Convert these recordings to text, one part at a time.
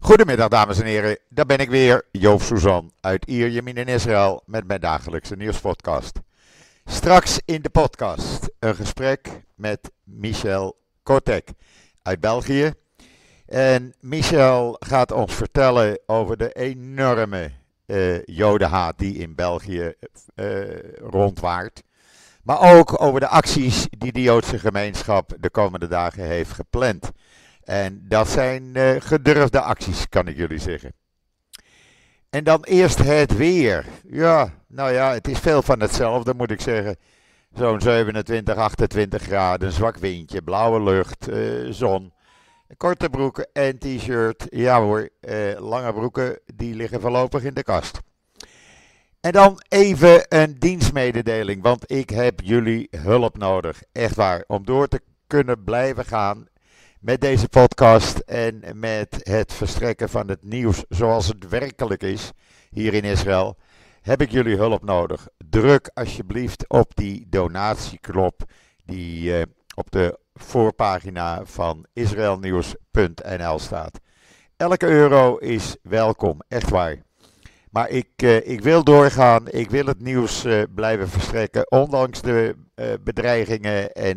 Goedemiddag dames en heren, daar ben ik weer, Joop Suzan uit Ierjemien in Israël met mijn dagelijkse nieuwspodcast. Straks in de podcast een gesprek met Michel Kotek uit België. En Michel gaat ons vertellen over de enorme jodenhaat die in België rondwaart. Maar ook over de acties die de Joodse gemeenschap de komende dagen heeft gepland. En dat zijn gedurfde acties, kan ik jullie zeggen. En dan eerst het weer. Ja, nou ja, het is veel van hetzelfde, moet ik zeggen. Zo'n 27, 28 graden, zwak windje, blauwe lucht, zon. Korte broeken en t-shirt. Ja hoor, lange broeken, die liggen voorlopig in de kast. En dan even een dienstmededeling, want ik heb jullie hulp nodig. Echt waar, om door te kunnen blijven gaan met deze podcast en met het verstrekken van het nieuws zoals het werkelijk is hier in Israël, heb ik jullie hulp nodig. Druk alsjeblieft op die donatieknop die op de voorpagina van israelnieuws.nl staat. Elke euro is welkom, echt waar. Maar ik wil doorgaan, ik wil het nieuws blijven verstrekken, ondanks de bedreigingen en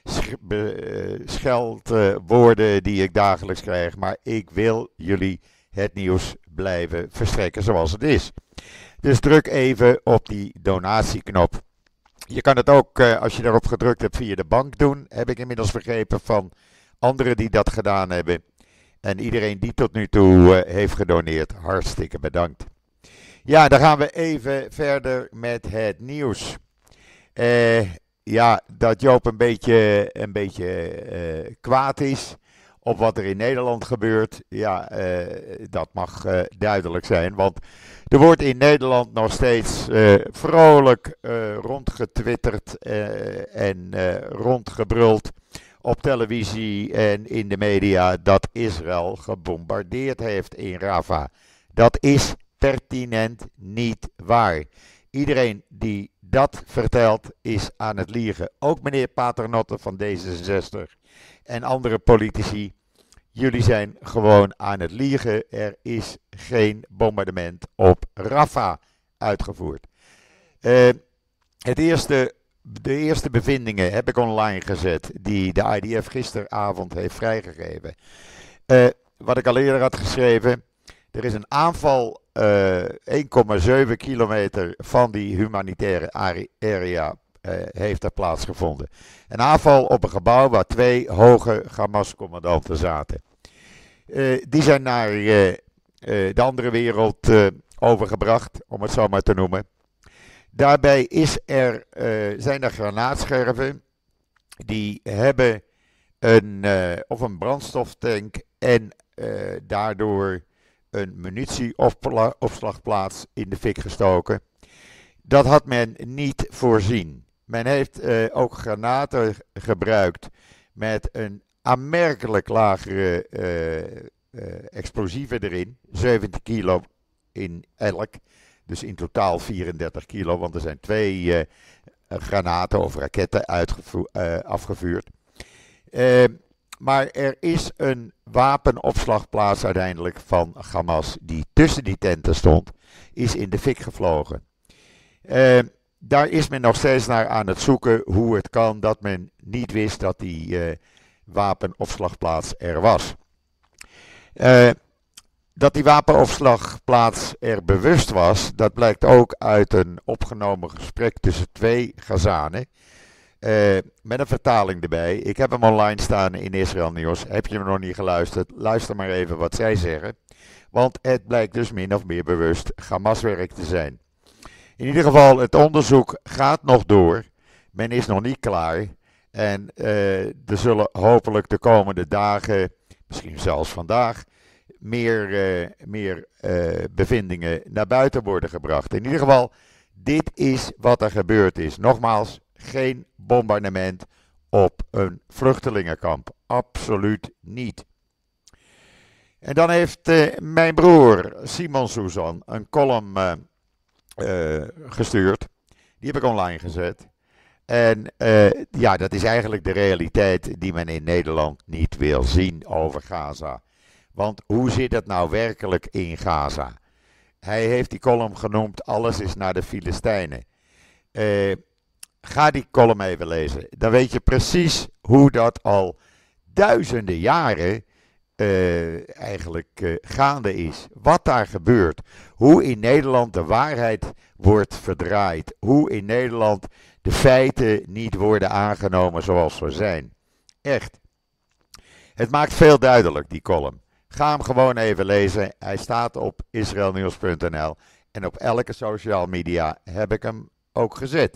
scheldwoorden die ik dagelijks krijg. Maar ik wil jullie het nieuws blijven verstrekken zoals het is. Dus druk even op die donatieknop. Je kan het ook, als je daarop gedrukt hebt, via de bank doen. Heb ik inmiddels begrepen van anderen die dat gedaan hebben. En iedereen die tot nu toe heeft gedoneerd, hartstikke bedankt. Ja, dan gaan we even verder met het nieuws. Ja, dat Joop een beetje kwaad is op wat er in Nederland gebeurt. Ja, dat mag duidelijk zijn. Want er wordt in Nederland nog steeds vrolijk rondgetwitterd en rondgebruld op televisie en in de media dat Israël gebombardeerd heeft in Rafah. Dat is pertinent niet waar. Iedereen die dat vertelt is aan het liegen. Ook meneer Paternotte van D66 en andere politici. Jullie zijn gewoon aan het liegen. Er is geen bombardement op Rafah uitgevoerd. De eerste bevindingen heb ik online gezet die de IDF gisteravond heeft vrijgegeven. Wat ik al eerder had geschreven. Er is een aanval 1,7 kilometer van die humanitaire area heeft er plaatsgevonden. Een aanval op een gebouw waar 2 hoge Hamas-commandanten zaten. Die zijn naar de andere wereld overgebracht, om het zo maar te noemen. Daarbij zijn er granaatscherven die hebben een brandstoftank en daardoor een munitieopslagplaats in de fik gestoken. Dat had men niet voorzien. Men heeft ook granaten gebruikt met een aanmerkelijk lagere explosieven erin. 17 kilo in elk. Dus in totaal 34 kilo, want er zijn 2 granaten of raketten afgevuurd. Maar er is een wapenopslagplaats uiteindelijk van Hamas die tussen die tenten stond, is in de fik gevlogen. Daar is men nog steeds naar aan het zoeken hoe het kan dat men niet wist dat die wapenopslagplaats er was. Dat die wapenopslagplaats er bewust was, dat blijkt ook uit een opgenomen gesprek tussen 2 Gazanen. Met een vertaling erbij. Ik heb hem online staan in Israël Nieuws. Heb je hem nog niet geluisterd? Luister maar even wat zij zeggen. Want het blijkt dus min of meer bewust Hamaswerk te zijn. In ieder geval, het onderzoek gaat nog door. Men is nog niet klaar. En er zullen hopelijk de komende dagen, misschien zelfs vandaag, meer bevindingen naar buiten worden gebracht. In ieder geval, dit is wat er gebeurd is. Nogmaals, geen bombardement op een vluchtelingenkamp. Absoluut niet. En dan heeft mijn broer Simon Suzan een column gestuurd. Die heb ik online gezet. En dat is eigenlijk de realiteit die men in Nederland niet wil zien over Gaza. Want hoe zit het nou werkelijk in Gaza? Hij heeft die column genoemd, alles is naar de Filistijnen. Ga die column even lezen. Dan weet je precies hoe dat al duizenden jaren eigenlijk gaande is. Wat daar gebeurt. Hoe in Nederland de waarheid wordt verdraaid. Hoe in Nederland de feiten niet worden aangenomen zoals ze zijn. Echt. Het maakt veel duidelijk, die column. Ga hem gewoon even lezen. Hij staat op israelnieuws.nl en op elke social media heb ik hem ook gezet.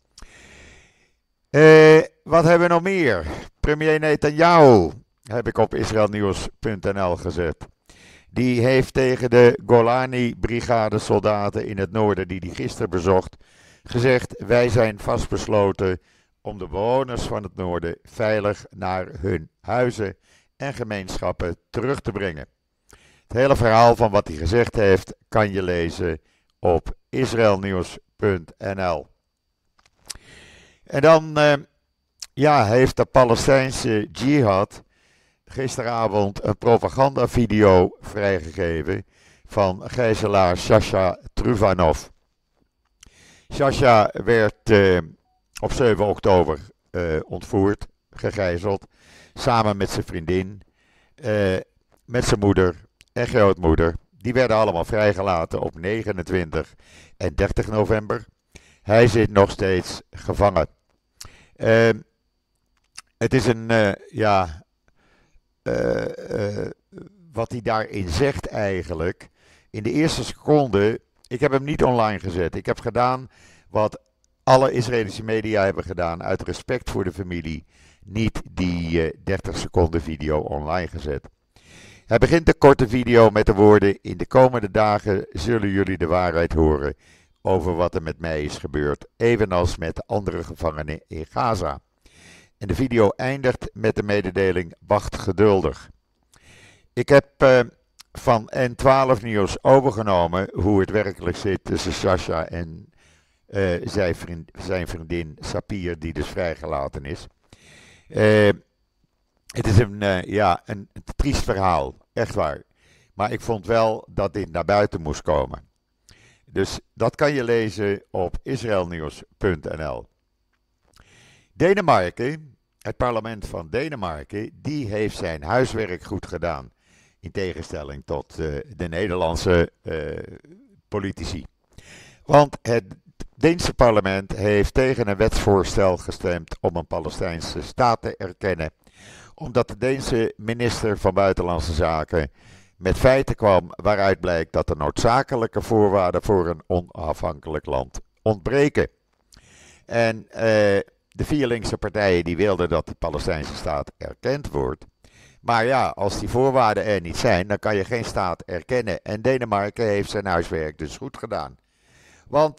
Wat hebben we nog meer? Premier Netanyahu heb ik op israelnieuws.nl gezet. Die heeft tegen de Golani-brigade soldaten in het noorden, die hij gisteren bezocht, gezegd: wij zijn vastbesloten om de bewoners van het noorden veilig naar hun huizen en gemeenschappen terug te brengen. Het hele verhaal van wat hij gezegd heeft kan je lezen op israelnieuws.nl. En dan heeft de Palestijnse Jihad gisteravond een propagandavideo vrijgegeven van gijzelaar Sasha Truvanov. Sasha werd op 7 oktober ontvoerd, gegijzeld, samen met zijn vriendin, met zijn moeder en grootmoeder. Die werden allemaal vrijgelaten op 29 en 30 november. Hij zit nog steeds gevangen. Het is wat hij daarin zegt eigenlijk. In de eerste seconde, ik heb hem niet online gezet. Ik heb gedaan wat alle Israëlische media hebben gedaan uit respect voor de familie. Niet die 30 seconden video online gezet. Hij begint de korte video met de woorden: in de komende dagen zullen jullie de waarheid horen over wat er met mij is gebeurd, evenals met de andere gevangenen in Gaza. En de video eindigt met de mededeling: wacht geduldig. Ik heb van N12 Nieuws overgenomen hoe het werkelijk zit tussen Sasha en zijn vriendin Sapir, die dus vrijgelaten is. Het is een triest verhaal, echt waar. Maar ik vond wel dat dit naar buiten moest komen. Dus dat kan je lezen op israelnieuws.nl. Denemarken, het parlement van Denemarken, die heeft zijn huiswerk goed gedaan. In tegenstelling tot de Nederlandse politici. Want het Deense parlement heeft tegen een wetsvoorstel gestemd om een Palestijnse staat te erkennen. Omdat de Deense minister van Buitenlandse Zaken met feiten kwam waaruit blijkt dat de noodzakelijke voorwaarden voor een onafhankelijk land ontbreken. En de 4 linkse partijen die wilden dat de Palestijnse staat erkend wordt. Maar ja, als die voorwaarden er niet zijn, dan kan je geen staat erkennen. En Denemarken heeft zijn huiswerk dus goed gedaan. Want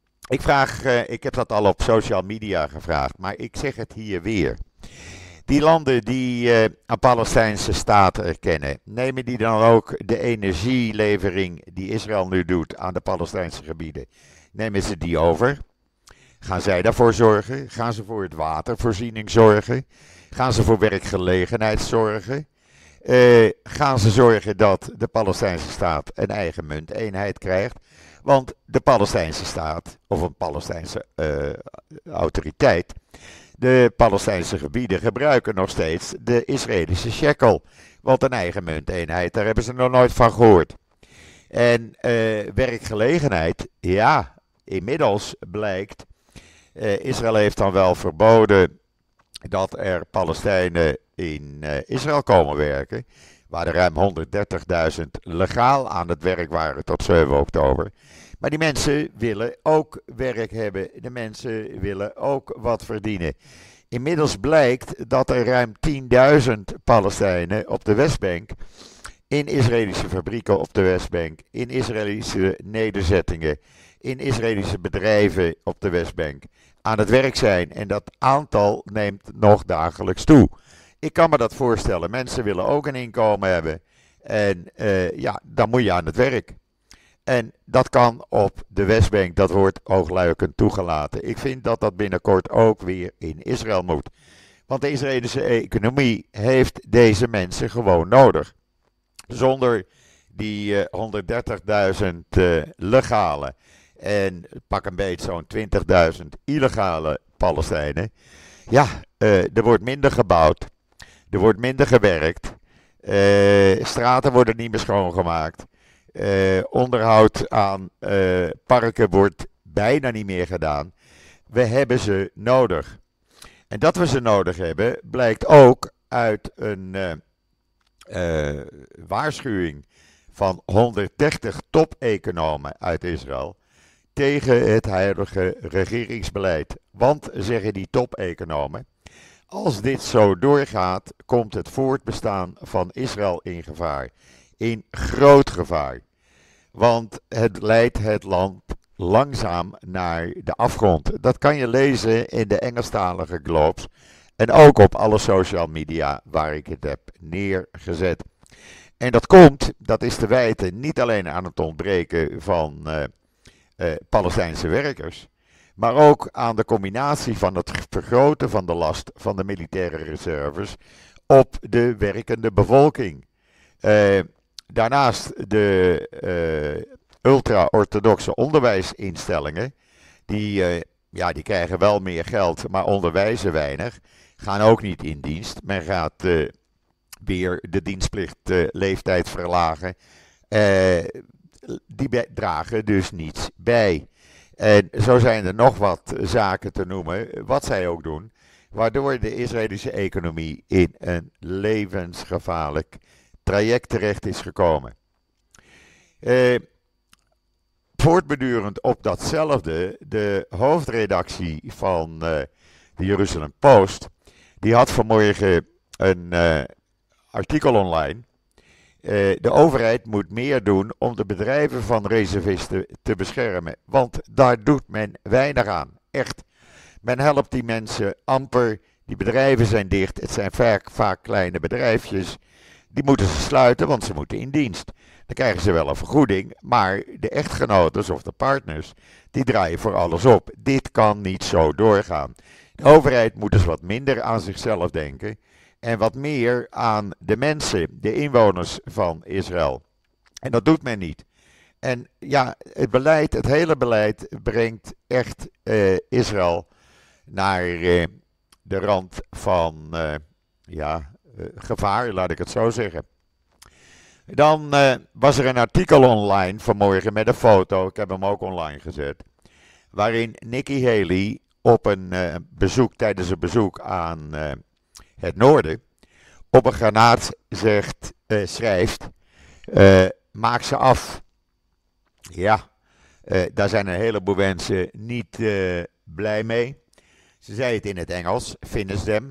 ik heb dat al op social media gevraagd, maar ik zeg het hier weer. Die landen die een Palestijnse staat erkennen, nemen die dan ook de energielevering die Israël nu doet aan de Palestijnse gebieden, nemen ze die over? Gaan zij daarvoor zorgen? Gaan ze voor het watervoorziening zorgen? Gaan ze voor werkgelegenheid zorgen? Gaan ze zorgen dat de Palestijnse staat een eigen munteenheid krijgt? Want de Palestijnse staat, of een Palestijnse autoriteit, de Palestijnse gebieden gebruiken nog steeds de Israëlische shekel. Want een eigen munteenheid, daar hebben ze nog nooit van gehoord. En werkgelegenheid, ja, inmiddels blijkt, Israël heeft dan wel verboden dat er Palestijnen in Israël komen werken, waar er ruim 130.000 legaal aan het werk waren tot 7 oktober. Maar die mensen willen ook werk hebben, de mensen willen ook wat verdienen. Inmiddels blijkt dat er ruim 10.000 Palestijnen op de Westbank, in Israëlische fabrieken op de Westbank, in Israëlische nederzettingen, in Israëlische bedrijven op de Westbank aan het werk zijn. En dat aantal neemt nog dagelijks toe. Ik kan me dat voorstellen. Mensen willen ook een inkomen hebben. En dan moet je aan het werk. En dat kan op de Westbank. Dat wordt oogluikend toegelaten. Ik vind dat dat binnenkort ook weer in Israël moet. Want de Israëlische economie heeft deze mensen gewoon nodig. Zonder die 130.000 legale en pak een beetje zo'n 20.000 illegale Palestijnen. Ja, er wordt minder gebouwd, er wordt minder gewerkt, straten worden niet meer schoongemaakt, onderhoud aan parken wordt bijna niet meer gedaan. We hebben ze nodig. En dat we ze nodig hebben, blijkt ook uit een waarschuwing van 130 top-economen uit Israël tegen het huidige regeringsbeleid. Want, zeggen die top-economen, als dit zo doorgaat, komt het voortbestaan van Israël in gevaar. In groot gevaar. Want het leidt het land langzaam naar de afgrond. Dat kan je lezen in de Engelstalige Globes en ook op alle social media waar ik het heb neergezet. En dat komt, dat is te wijten niet alleen aan het ontbreken van Palestijnse werkers, maar ook aan de combinatie van het vergroten van de last van de militaire reserves op de werkende bevolking. Daarnaast de ultra-orthodoxe onderwijsinstellingen, die krijgen wel meer geld, maar onderwijzen weinig, gaan ook niet in dienst. Men gaat weer de dienstplichtleeftijd verlagen. Die dragen dus niets bij. En zo zijn er nog wat zaken te noemen, wat zij ook doen, waardoor de Israëlische economie in een levensgevaarlijk traject terecht is gekomen. Voortbedurend op datzelfde, de hoofdredactie van de Jerusalem Post, die had vanmorgen een artikel online. De overheid moet meer doen om de bedrijven van reservisten te beschermen, want daar doet men weinig aan. Echt. Men helpt die mensen amper, die bedrijven zijn dicht, het zijn vaak kleine bedrijfjes. Die moeten ze sluiten, want ze moeten in dienst. Dan krijgen ze wel een vergoeding, maar de echtgenotes of de partners, die draaien voor alles op. Dit kan niet zo doorgaan. De overheid moet dus wat minder aan zichzelf denken en wat meer aan de mensen, de inwoners van Israël. En dat doet men niet. En ja, het hele beleid brengt echt Israël naar de rand van gevaar, laat ik het zo zeggen. Dan was er een artikel online vanmorgen met een foto, ik heb hem ook online gezet, waarin Nikki Haley op een tijdens een bezoek aan het noorden, op een granaat schrijft, maak ze af. Ja, daar zijn een heleboel mensen niet blij mee. Ze zei het in het Engels, finish them.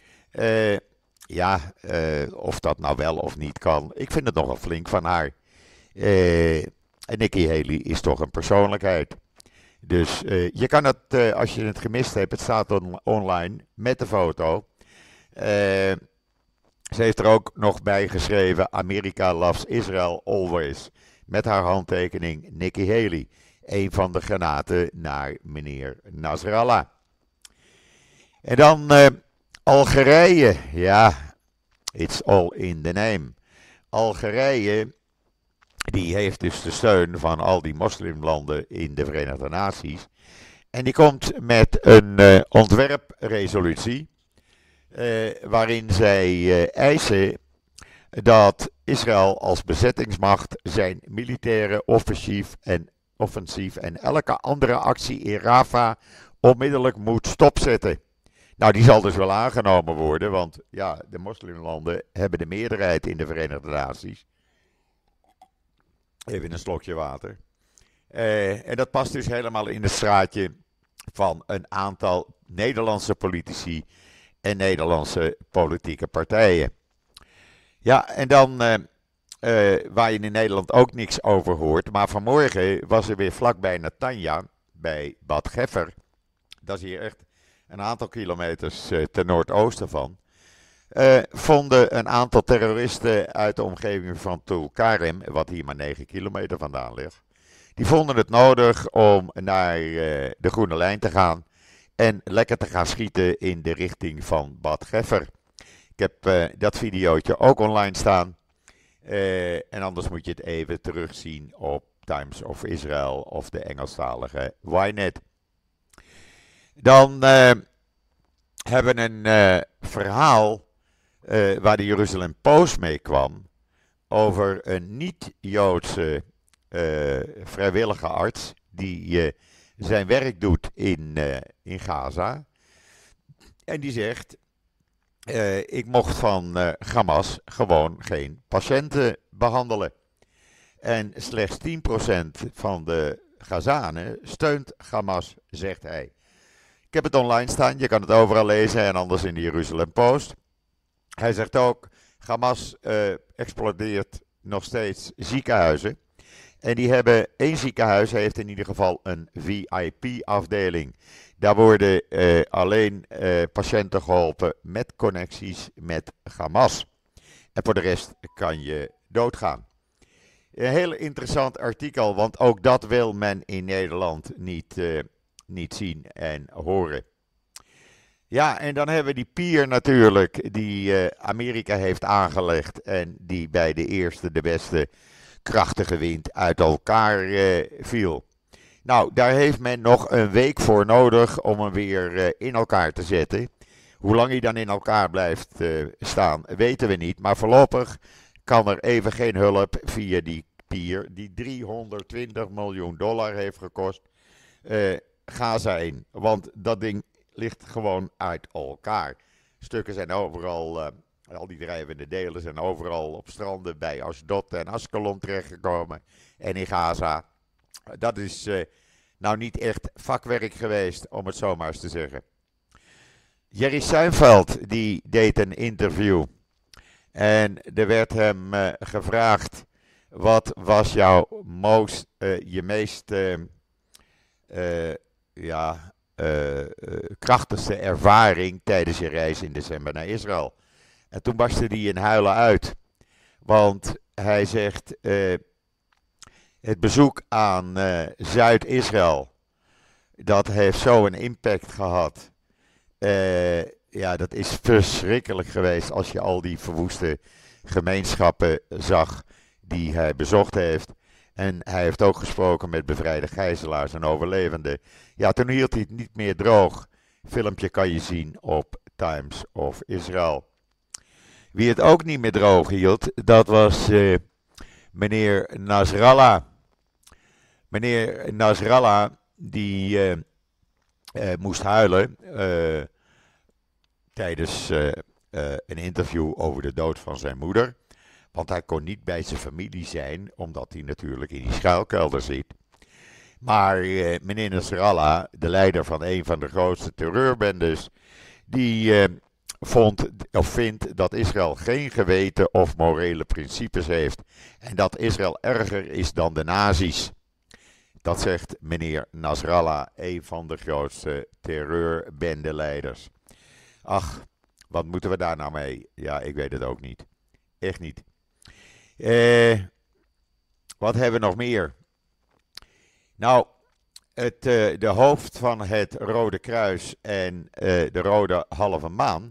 Of dat nou wel of niet kan, ik vind het nogal flink van haar. En Nikki Haley is toch een persoonlijkheid. Dus je kan het, als je het gemist hebt, het staat online met de foto. Ze heeft er ook nog bij geschreven, America loves Israel always. Met haar handtekening Nikki Haley. Een van de granaten naar meneer Nasrallah. En dan Algerije. Ja, it's all in the name. Algerije, die heeft dus de steun van al die moslimlanden in de Verenigde Naties. En die komt met een ontwerpresolutie. Waarin zij eisen dat Israël als bezettingsmacht zijn militaire offensief en elke andere actie in Rafah onmiddellijk moet stopzetten. Nou, die zal dus wel aangenomen worden, want ja, de moslimlanden hebben de meerderheid in de Verenigde Naties. Even een slokje water. En dat past dus helemaal in het straatje van een aantal Nederlandse politici en Nederlandse politieke partijen. Ja, en dan waar je in Nederland ook niks over hoort, maar vanmorgen was er weer vlakbij Netanya, bij Bad Geffer. Dat is hier echt een aantal kilometers ten noordoosten van. Vonden een aantal terroristen uit de omgeving van Tulkarem, wat hier maar 9 kilometer vandaan ligt. Die vonden het nodig om naar de Groene Lijn te gaan en lekker te gaan schieten in de richting van Bad Geffer. Ik heb dat videootje ook online staan. En anders moet je het even terugzien op Times of Israel of de Engelstalige Ynet. Dan hebben we een verhaal waar de Jeruzalem Post mee kwam over een niet-Joodse vrijwillige arts die zijn werk doet in Gaza. En die zegt, ik mocht van Hamas gewoon geen patiënten behandelen. En slechts 10% van de Gazanen steunt Hamas, zegt hij. Ik heb het online staan, je kan het overal lezen en anders in de Jeruzalem Post. Hij zegt ook, Hamas explodeert nog steeds ziekenhuizen. En die hebben, één ziekenhuis heeft in ieder geval een VIP-afdeling. Daar worden alleen patiënten geholpen met connecties met Hamas. En voor de rest kan je doodgaan. Een heel interessant artikel, want ook dat wil men in Nederland niet zien en horen. Ja, en dan hebben we die pier natuurlijk, die Amerika heeft aangelegd en die bij de eerste, de beste krachtige wind uit elkaar viel. Nou, daar heeft men nog een week voor nodig om hem weer in elkaar te zetten. Hoe lang hij dan in elkaar blijft staan, weten we niet. Maar voorlopig kan er even geen hulp via die pier, die $320 miljoen heeft gekost, Gaza in. Want dat ding ligt gewoon uit elkaar. Stukken zijn overal, al die drijvende delen zijn overal op stranden bij Ashdod en Askelon terechtgekomen. En in Gaza. Dat is nou niet echt vakwerk geweest, om het zo maar eens te zeggen. Jerry Seinfeld die deed een interview. En er werd hem gevraagd, wat was je meest krachtigste ervaring tijdens je reis in december naar Israël? En toen barstte hij in huilen uit. Want hij zegt, het bezoek aan Zuid-Israël, dat heeft zo een impact gehad. Dat is verschrikkelijk geweest als je al die verwoeste gemeenschappen zag die hij bezocht heeft. En hij heeft ook gesproken met bevrijde gijzelaars en overlevenden. Ja, toen hield hij het niet meer droog. Filmpje kan je zien op Times of Israel. Wie het ook niet meer droog hield, dat was meneer Nasrallah. Meneer Nasrallah, die moest huilen tijdens een interview over de dood van zijn moeder. Want hij kon niet bij zijn familie zijn, omdat hij natuurlijk in die schuilkelder zit. Maar meneer Nasrallah, de leider van een van de grootste terreurbendes, die vindt dat Israël geen geweten of morele principes heeft. En dat Israël erger is dan de nazi's. Dat zegt meneer Nasrallah, een van de grootste terreurbendeleiders. Ach, wat moeten we daar nou mee? Ja, ik weet het ook niet. Echt niet. Wat hebben we nog meer? Nou, de hoofd van het Rode Kruis en de Rode Halve Maan,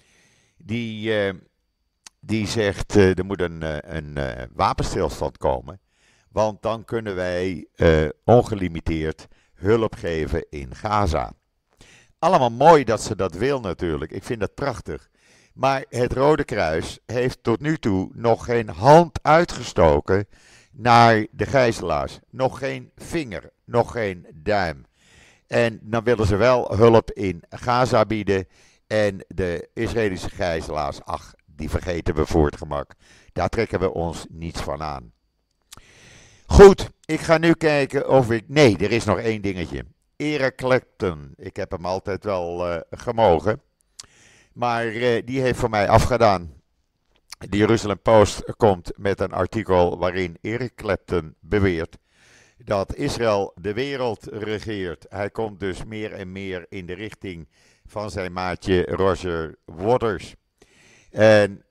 die zegt, er moet een wapenstilstand komen. Want dan kunnen wij ongelimiteerd hulp geven in Gaza. Allemaal mooi dat ze dat wil natuurlijk. Ik vind dat prachtig. Maar het Rode Kruis heeft tot nu toe nog geen hand uitgestoken naar de gijzelaars. Nog geen vinger, nog geen duim. En dan willen ze wel hulp in Gaza bieden. En de Israëlische gijzelaars, ach, die vergeten we voor het gemak. Daar trekken we ons niets van aan. Goed, ik ga nu kijken of ik... Nee, er is nog één dingetje. Eric Clapton, ik heb hem altijd wel gemogen. Maar die heeft voor mij afgedaan. De Jeruzalem Post komt met een artikel waarin Eric Clapton beweert dat Israël de wereld regeert. Hij komt dus meer en meer in de richting van zijn maatje Roger Waters. En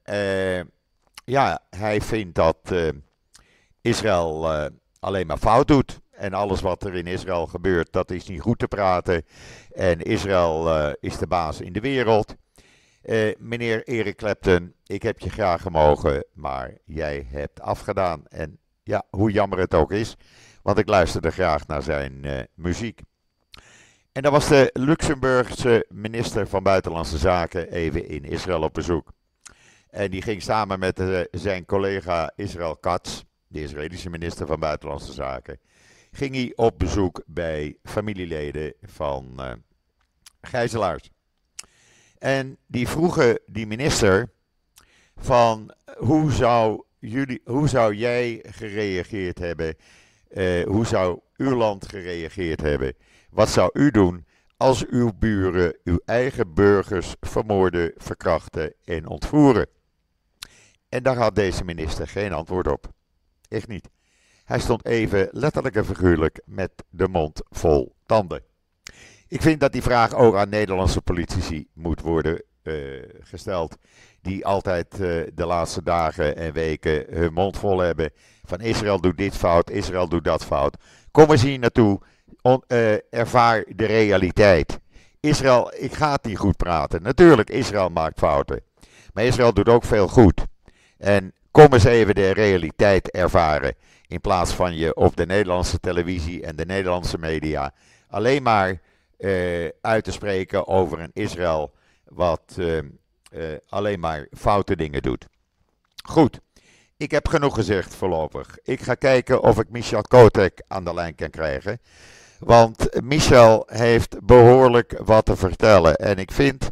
hij vindt dat Israël alleen maar fout doet. En alles wat er in Israël gebeurt, dat is niet goed te praten. En Israël is de baas in de wereld. Meneer Eric Clapton, ik heb je graag gemogen, maar jij hebt afgedaan. En ja, hoe jammer het ook is, want ik luisterde graag naar zijn muziek. En dan was de Luxemburgse minister van Buitenlandse Zaken even in Israël op bezoek. En die ging samen met zijn collega Israël Katz, de Israëlische minister van Buitenlandse Zaken, ging hij op bezoek bij familieleden van gijzelaars. En die vroegen die minister van hoe zou jij gereageerd hebben? Hoe zou uw land gereageerd hebben? Wat zou u doen als uw buren uw eigen burgers vermoorden, verkrachten en ontvoeren? En daar had deze minister geen antwoord op. Echt niet. Hij stond even letterlijk en figuurlijk met de mond vol tanden. Ik vind dat die vraag ook aan Nederlandse politici moet worden gesteld. Die altijd de laatste dagen en weken hun mond vol hebben. Van Israël doet dit fout, Israël doet dat fout. Kom eens hier naartoe. Ervaar de realiteit. Israël, ik ga het niet goed praten. Natuurlijk, Israël maakt fouten. Maar Israël doet ook veel goed. En kom eens even de realiteit ervaren. In plaats van je op de Nederlandse televisie en de Nederlandse media alleen maar uit te spreken over een Israël wat alleen maar foute dingen doet. Goed, ik heb genoeg gezegd voorlopig. Ik ga kijken of ik Michel Kotek aan de lijn kan krijgen. Want Michel heeft behoorlijk wat te vertellen. En ik vind,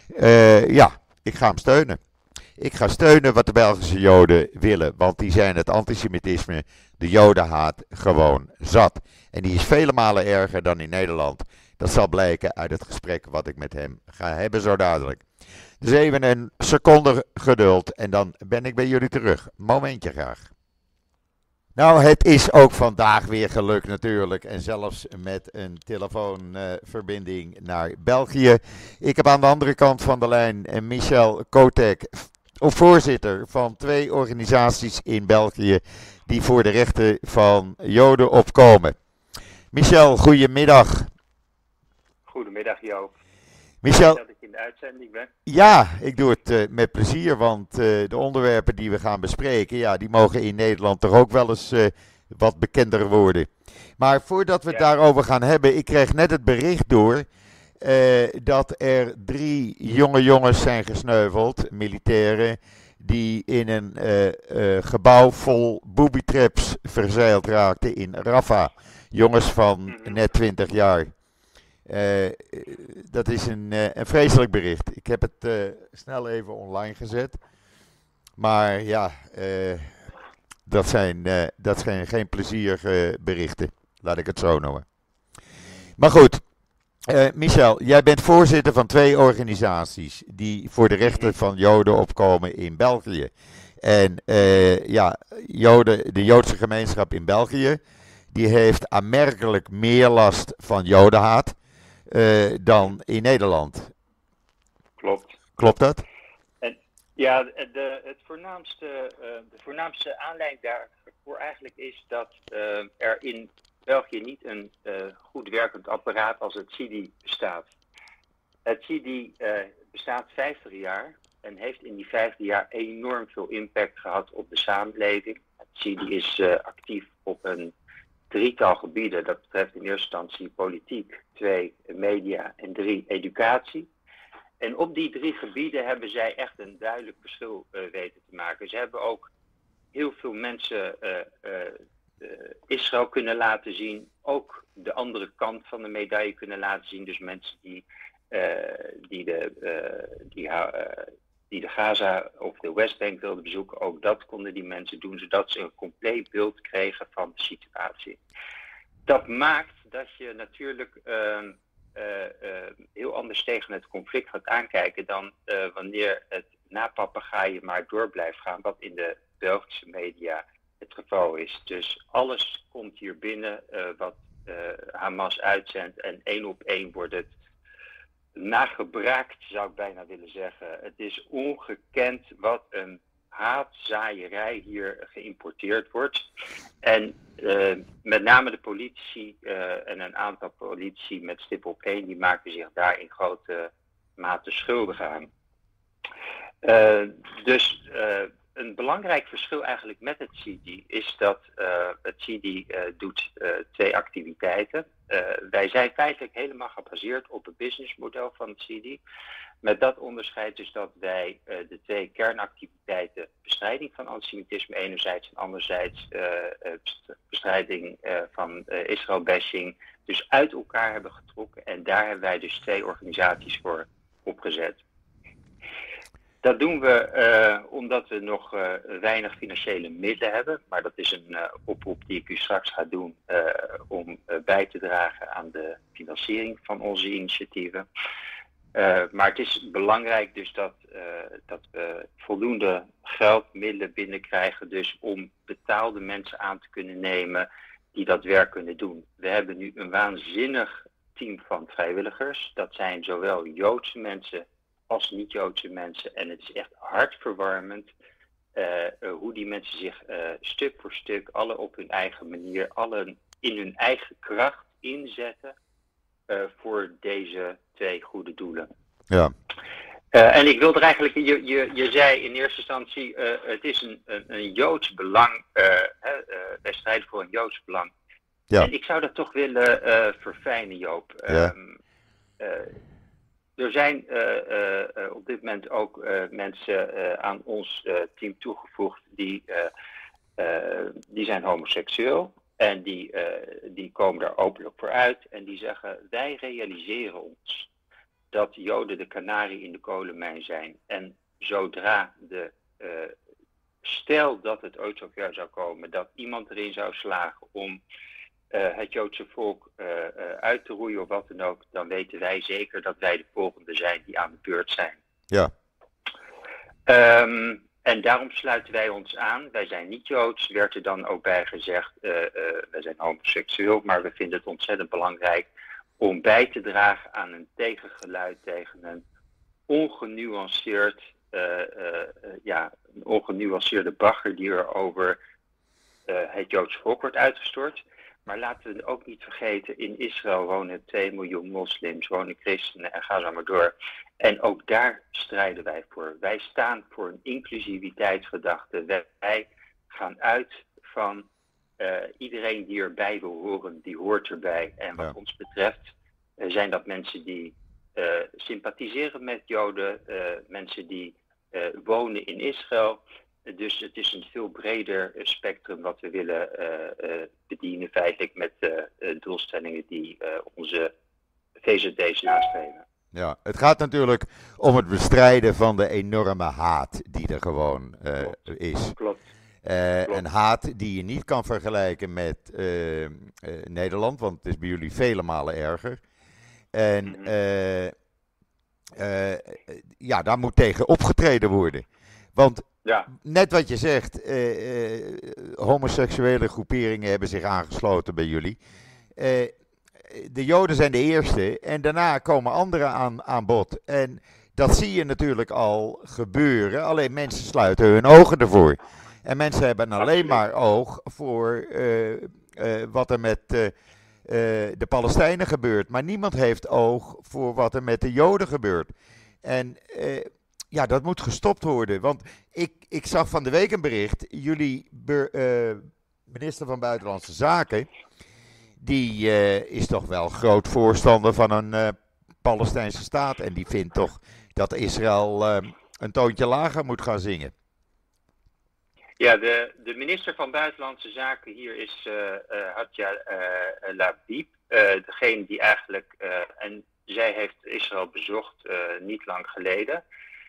ik ga hem steunen. Ik ga steunen wat de Belgische Joden willen. Want die zijn het antisemitisme, de Jodenhaat, gewoon zat. En die is vele malen erger dan in Nederland. Dat zal blijken uit het gesprek wat ik met hem ga hebben zo dadelijk. Dus even een seconde geduld en dan ben ik bij jullie terug. Momentje graag. Nou, het is ook vandaag weer gelukt natuurlijk. En zelfs met een telefoonverbinding naar België. Ik heb aan de andere kant van de lijn Michel Kotek, voorzitter van 2 organisaties in België die voor de rechten van Joden opkomen. Michel, goedemiddag. Goedemiddag Joop. Michel, Dat ik in de uitzending ben. ja, ik doe het met plezier, want de onderwerpen die we gaan bespreken, ja, die mogen in Nederland toch ook wel eens wat bekender worden. Maar voordat we het daarover gaan hebben, ik kreeg net het bericht door dat er 3 jonge jongens zijn gesneuveld, militairen, die in een gebouw vol booby-traps verzeild raakten in Rafah. Jongens van net 20 jaar. Dat is een vreselijk bericht. Ik heb het snel even online gezet. Maar ja, dat zijn geen plezierige berichten. Laat ik het zo noemen. Maar goed, Michel, jij bent voorzitter van 2 organisaties die voor de rechten van Joden opkomen in België. En de Joodse gemeenschap in België, die heeft aanmerkelijk meer last van Jodenhaat dan in Nederland. Klopt. Klopt dat? En ja, de voornaamste aanleiding daarvoor eigenlijk is dat er in België niet een goed werkend apparaat als het CIDI bestaat. Het CIDI bestaat 50 jaar en heeft in die 50 jaar enorm veel impact gehad op de samenleving. Het CIDI is actief op een 3-tal gebieden. Dat betreft in eerste instantie politiek, 2 media en 3 educatie. En op die 3 gebieden hebben zij echt een duidelijk verschil weten te maken. Ze hebben ook heel veel mensen Israël kunnen laten zien. Ook de andere kant van de medaille kunnen laten zien. Dus mensen die de Gaza of de Westbank wilden bezoeken. Ook dat konden die mensen doen, zodat ze een compleet beeld kregen van de situatie. Dat maakt dat je natuurlijk heel anders tegen het conflict gaat aankijken dan wanneer het na papegaaien maar door blijft gaan, wat in de Belgische media het geval is. Dus alles komt hier binnen wat Hamas uitzendt en 1 op 1 wordt het nagebraakt, zou ik bijna willen zeggen. Het is ongekend wat een haatzaaierij hier geïmporteerd wordt. En met name de politici en een aantal politici met stip op 1, die maken zich daar in grote mate schuldig aan. Dus een belangrijk verschil eigenlijk met het CIDI is dat het CIDI doet 2 activiteiten. Wij zijn feitelijk helemaal gebaseerd op het businessmodel van het CIDI. Met dat onderscheid dus dat wij de 2 kernactiviteiten, bestrijding van antisemitisme enerzijds en anderzijds bestrijding van Israël-bashing, dus uit elkaar hebben getrokken. En daar hebben wij dus 2 organisaties voor opgezet. Dat doen we omdat we nog weinig financiële middelen hebben. Maar dat is een oproep die ik u straks ga doen om bij te dragen aan de financiering van onze initiatieven. Maar het is belangrijk dus dat we voldoende geld, middelen binnenkrijgen dus om betaalde mensen aan te kunnen nemen die dat werk kunnen doen. We hebben nu een waanzinnig team van vrijwilligers. Dat zijn zowel Joodse mensen als niet-Joodse mensen. En het is echt hartverwarmend hoe die mensen zich stuk voor stuk, alle op hun eigen manier, alle in hun eigen kracht inzetten voor deze 2 goede doelen. Ja. En ik wilde er eigenlijk, je zei in eerste instantie, het is een Joods belang, wij strijden voor een Joods belang. Ja. En ik zou dat toch willen verfijnen, Joop. Ja. Er zijn op dit moment ook mensen aan ons team toegevoegd die zijn homoseksueel. En die komen daar openlijk voor uit en die zeggen, wij realiseren ons dat Joden de kanarie in de kolenmijn zijn. En zodra stel dat het ooit zover zou komen dat iemand erin zou slagen om het Joodse volk uit te roeien of wat dan ook, dan weten wij zeker dat wij de volgende zijn die aan de beurt zijn. Ja. En daarom sluiten wij ons aan. Wij zijn niet Joods, werd er dan ook bij gezegd. Wij zijn homoseksueel, maar we vinden het ontzettend belangrijk om bij te dragen aan een tegengeluid tegen een ongenuanceerde bagger die er over het Joodse volk wordt uitgestort. Maar laten we ook niet vergeten, in Israël wonen 2 miljoen moslims, wonen christenen en ga zo maar door. En ook daar strijden wij voor. Wij staan voor een inclusiviteitsgedachte. Wij gaan uit van iedereen die erbij wil horen, die hoort erbij. En wat ons betreft zijn dat mensen die sympathiseren met Joden, mensen die wonen in Israël. Dus het is een veel breder spectrum wat we willen bedienen, feitelijk met doelstellingen die onze VZD's nastreven. Ja, het gaat natuurlijk om het bestrijden van de enorme haat die er gewoon is. Klopt. Een haat die je niet kan vergelijken met Nederland, want het is bij jullie vele malen erger. En daar moet tegen opgetreden worden. Want net wat je zegt, homoseksuele groeperingen hebben zich aangesloten bij jullie. De Joden zijn de eerste en daarna komen anderen aan bod. En dat zie je natuurlijk al gebeuren, alleen mensen sluiten hun ogen ervoor. En mensen hebben alleen maar oog voor wat er met de Palestijnen gebeurt. Maar niemand heeft oog voor wat er met de Joden gebeurt. En dat moet gestopt worden. Want ik zag van de week een bericht. Jullie minister van Buitenlandse Zaken, die is toch wel groot voorstander van een Palestijnse staat. En die vindt toch dat Israël een toontje lager moet gaan zingen. Ja, de minister van Buitenlandse Zaken hier is Hadja Labib. Degene die eigenlijk, en zij heeft Israël bezocht niet lang geleden.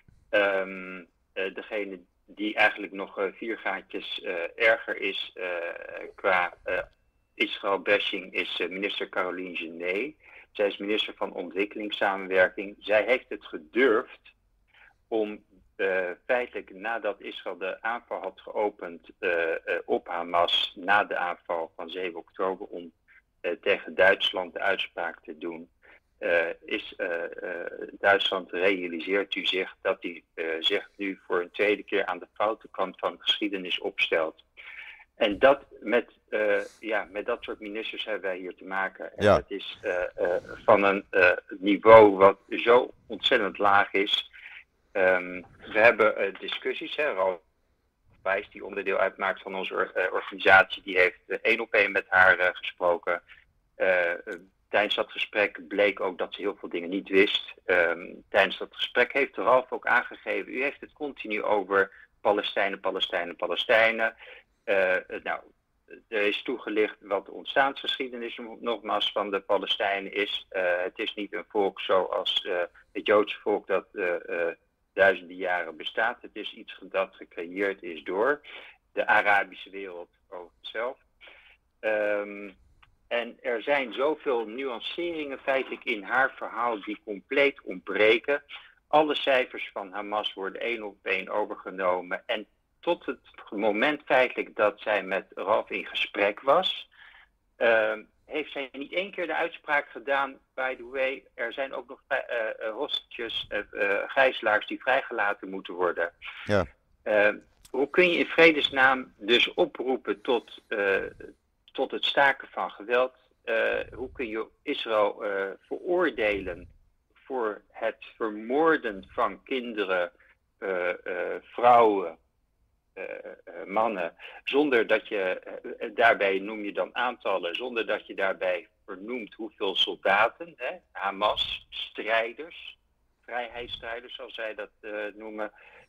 Degene die eigenlijk nog 4 gaatjes erger is qua Israël-bashing is minister Caroline Genet. Zij is minister van Ontwikkelingssamenwerking. Zij heeft het gedurfd om feitelijk nadat Israël de aanval had geopend op Hamas, na de aanval van 7 oktober, om tegen Duitsland de uitspraak te doen, is Duitsland, realiseert u zich dat hij zich nu voor een tweede keer aan de foute kant van de geschiedenis opstelt. En dat met dat soort ministers hebben wij hier te maken. En dat is van een niveau wat zo ontzettend laag is. We hebben discussies. Ralf Wijs, die onderdeel uitmaakt van onze organisatie, die heeft 1-op-1 met haar gesproken. Tijdens dat gesprek bleek ook dat ze heel veel dingen niet wist. Tijdens dat gesprek heeft Ralf ook aangegeven, u heeft het continu over Palestijnen. Er is toegelicht wat de ontstaansgeschiedenis nogmaals van de Palestijnen is. Het is niet een volk zoals het Joodse volk dat duizenden jaren bestaat. Het is iets dat gecreëerd is door de Arabische wereld over zelf. En er zijn zoveel nuanceringen feitelijk in haar verhaal die compleet ontbreken. Alle cijfers van Hamas worden 1-op-1 overgenomen. En tot het moment feitelijk dat zij met Ralf in gesprek was, heeft zij niet één keer de uitspraak gedaan, by the way, er zijn ook nog hostages, gijzelaars die vrijgelaten moeten worden. Ja. Hoe kun je in vredesnaam dus oproepen tot het staken van geweld? Hoe kun je Israël veroordelen voor het vermoorden van kinderen, vrouwen, mannen, zonder dat je daarbij noem je dan aantallen, zonder dat je daarbij vernoemt hoeveel soldaten, Hamas, strijders, vrijheidsstrijders zoals zij dat noemen,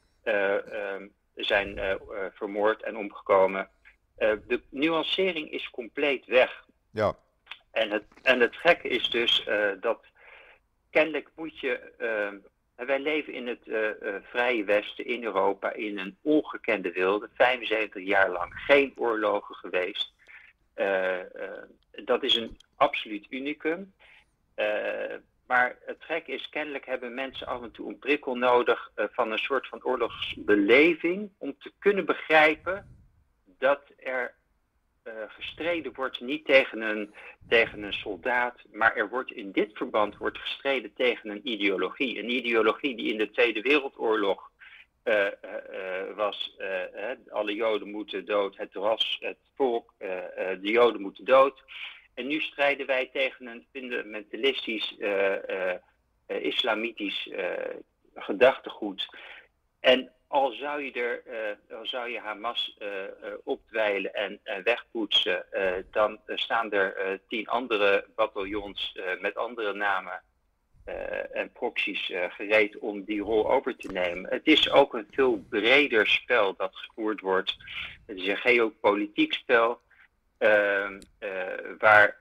zijn vermoord en omgekomen. De nuancering is compleet weg. Ja. En het gekke is dus dat kennelijk moet je... wij leven in het Vrije Westen, in Europa, in een ongekende wereld. 75 jaar lang geen oorlogen geweest. Dat is een absoluut unicum. Maar het gekke is, kennelijk hebben mensen af en toe een prikkel nodig van een soort van oorlogsbeleving om te kunnen begrijpen dat er gestreden wordt niet tegen een soldaat, maar er wordt in dit verband gestreden tegen een ideologie. Een ideologie die in de Tweede Wereldoorlog was, alle Joden moeten dood, het ras, het volk, de Joden moeten dood. En nu strijden wij tegen een fundamentalistisch, islamitisch gedachtegoed. En al zou je Hamas opdwijlen en wegpoetsen, dan staan er 10 andere bataljons met andere namen en proxies gereed om die rol over te nemen. Het is ook een veel breder spel dat gevoerd wordt. Het is een geopolitiek spel waar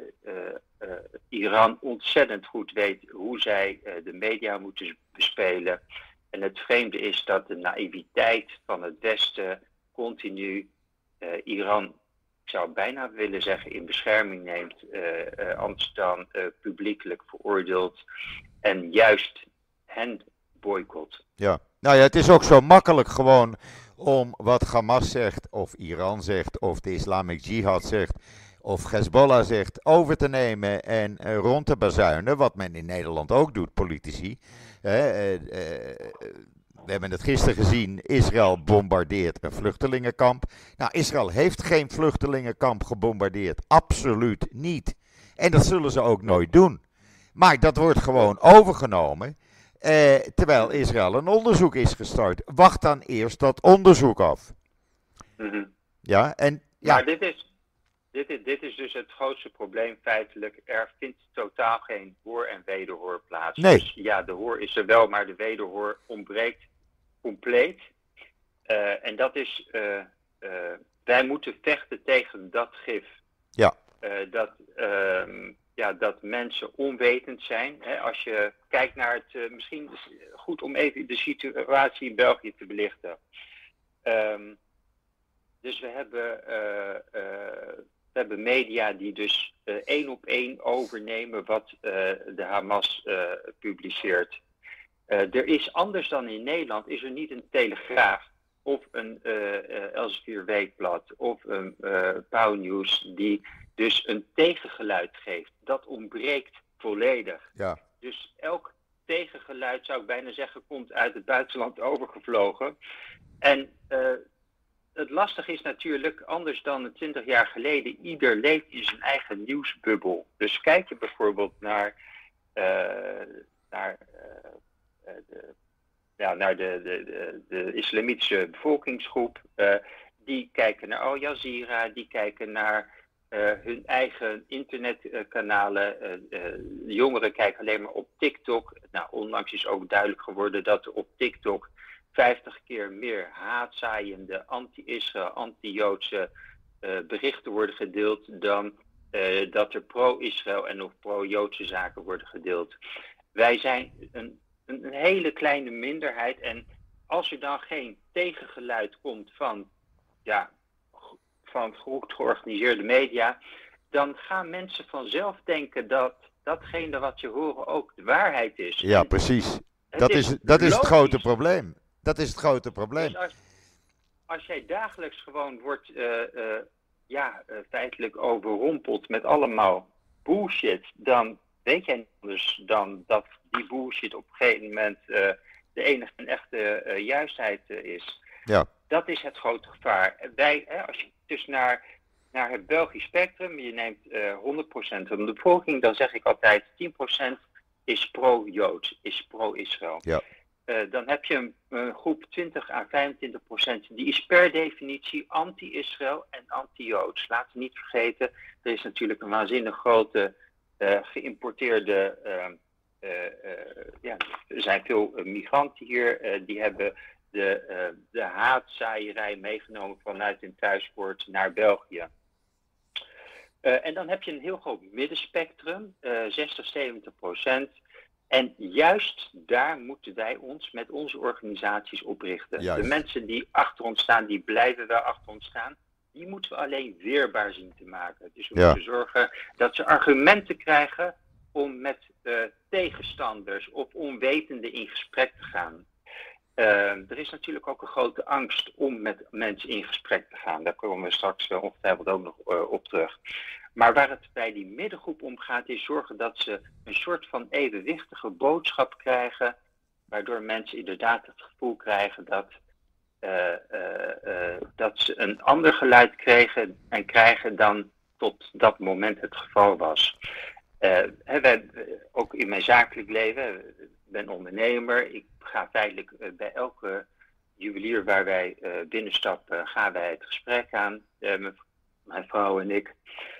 Iran ontzettend goed weet hoe zij de media moeten bespelen. En het vreemde is dat de naïviteit van het Westen continu Iran, ik zou bijna willen zeggen, in bescherming neemt, anders dan publiekelijk veroordeelt en juist hen boycott. Ja, nou ja, het is ook zo makkelijk gewoon om wat Hamas zegt, of Iran zegt, of de Islamic Jihad zegt, of Hezbollah zegt, over te nemen en rond te bazuinen, wat men in Nederland ook doet, politici. We hebben het gisteren gezien, Israël bombardeert een vluchtelingenkamp. Nou, Israël heeft geen vluchtelingenkamp gebombardeerd, absoluut niet. En dat zullen ze ook nooit doen. Maar dat wordt gewoon overgenomen, terwijl Israël een onderzoek is gestart. Wacht dan eerst dat onderzoek af. Mm-hmm. Ja, en... Ja. Maar dit is dus het grootste probleem feitelijk. Er vindt totaal geen hoor en wederhoor plaats. Nee. Dus ja, de hoor is er wel, maar de wederhoor ontbreekt compleet. En dat is... wij moeten vechten tegen dat gif. Ja. Dat mensen onwetend zijn. Als je kijkt naar het... misschien is het goed om even de situatie in België te belichten. Dus we hebben media die dus 1-op-1 overnemen wat de Hamas publiceert. Er is anders dan in Nederland, is er niet een Telegraaf of een Elsevier Weekblad of een Pauw Nieuws die dus een tegengeluid geeft. Dat ontbreekt volledig. Ja. Dus elk tegengeluid, zou ik bijna zeggen, komt uit het buitenland overgevlogen. En het lastige is natuurlijk, anders dan 20 jaar geleden, ieder leeft in zijn eigen nieuwsbubbel. Dus kijk je bijvoorbeeld naar de naar de islamitische bevolkingsgroep. Die kijken naar Al Jazeera, die kijken naar hun eigen internetkanalen. De jongeren kijken alleen maar op TikTok. Nou, onlangs is ook duidelijk geworden dat er op TikTok 50 keer meer haatzaaiende, anti-Israël, anti-Joodse berichten worden gedeeld dan dat er pro-Israël en of pro-Joodse zaken worden gedeeld. Wij zijn een hele kleine minderheid en als er dan geen tegengeluid komt van goed georganiseerde media, dan gaan mensen vanzelf denken dat datgene wat ze horen ook de waarheid is. Ja, en precies. Dat is het grote probleem. Dat is het grote probleem. Dus als jij dagelijks gewoon wordt feitelijk overrompeld met allemaal bullshit, dan weet jij niet anders dan dat die bullshit op een gegeven moment de enige en echte juistheid is. Ja. Dat is het grote gevaar. Als je dus naar het Belgisch spectrum, je neemt 100% van de bevolking, dan zeg ik altijd 10% is pro-Joods, is pro-Israël. Ja. Dan heb je een groep 20 à 25%, die is per definitie anti-Israël en anti-Joods. Laten we niet vergeten, er is natuurlijk een waanzinnig grote geïmporteerde, er zijn veel migranten hier, die hebben de haatzaaierij meegenomen vanuit hun thuispoort naar België. En dan heb je een heel groot middenspectrum, 60-70%. En juist daar moeten wij ons met onze organisaties op richten. Juist. De mensen die achter ons staan, die blijven wel achter ons staan. Die moeten we alleen weerbaar zien te maken. Dus we moeten zorgen dat ze argumenten krijgen om met tegenstanders of onwetenden in gesprek te gaan. Er is natuurlijk ook een grote angst om met mensen in gesprek te gaan. Daar komen we straks ongetwijfeld ook nog op terug. Maar waar het bij die middengroep om gaat, is zorgen dat ze een soort van evenwichtige boodschap krijgen, waardoor mensen inderdaad het gevoel krijgen dat ze een ander geluid krijgen dan tot dat moment het geval was. Ook in mijn zakelijk leven, ik ben ondernemer, ik ga feitelijk bij elke juwelier waar wij binnenstappen, gaan wij het gesprek aan, mijn vrouw en ik.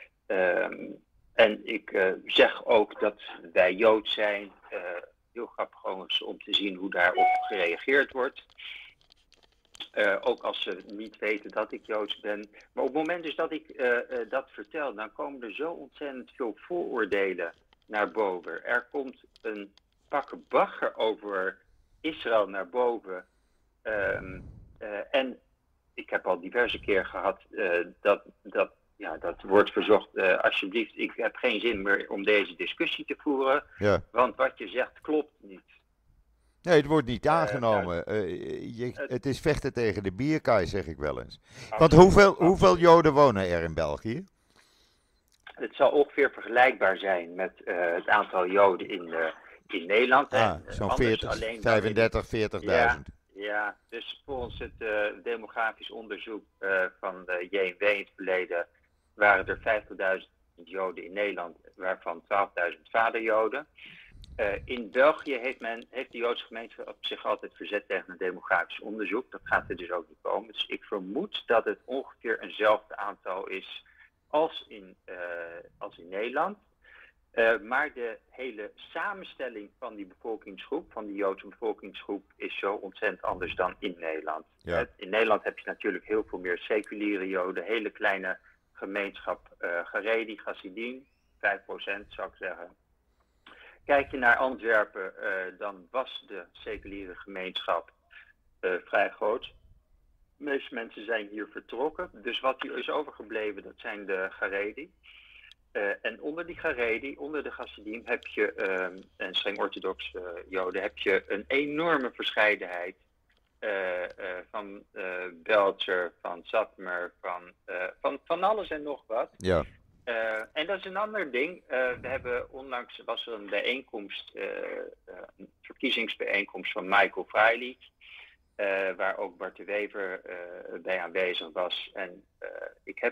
En ik zeg ook dat wij Joods zijn. Heel grappig om te zien hoe daarop gereageerd wordt. Ook als ze niet weten dat ik Joods ben. Maar op het moment dus dat ik dat vertel, dan komen er zo ontzettend veel vooroordelen naar boven. Er komt een pak bagger over Israël naar boven. En ik heb al diverse keer gehad dat wordt verzocht, alsjeblieft, ik heb geen zin meer om deze discussie te voeren, want wat je zegt klopt niet. Nee, het wordt niet aangenomen. Het is vechten tegen de bierkaai, zeg ik wel eens. Want hoeveel Joden wonen er in België? Het zal ongeveer vergelijkbaar zijn met het aantal Joden in Nederland. Zo'n 40.000. Ja, dus volgens het demografisch onderzoek van de JNW in het verleden waren er 50.000 Joden in Nederland, waarvan 12.000 vaderjoden. In België heeft de Joodse gemeenschap zich altijd verzet tegen een demografisch onderzoek. Dat gaat er dus ook niet komen. Dus ik vermoed dat het ongeveer eenzelfde aantal is als in Nederland. Maar de hele samenstelling van die bevolkingsgroep, van die Joodse bevolkingsgroep, is zo ontzettend anders dan in Nederland. Ja. In Nederland heb je natuurlijk heel veel meer seculiere Joden, hele kleine gemeenschap Haredi, Hasidim, 5% zou ik zeggen. Kijk je naar Antwerpen, dan was de seculiere gemeenschap vrij groot. De meeste mensen zijn hier vertrokken, dus wat hier is overgebleven, dat zijn de Haredi. En onder die Haredi, onder de Hasidim, heb je, en streng orthodoxe Joden, heb je een enorme verscheidenheid van Belzer, van Satmer, van alles en nog wat. Ja. En dat is een ander ding. Onlangs was er een bijeenkomst, een verkiezingsbijeenkomst van Michael Freilich, waar ook Bart de Wever bij aanwezig was. En ik heb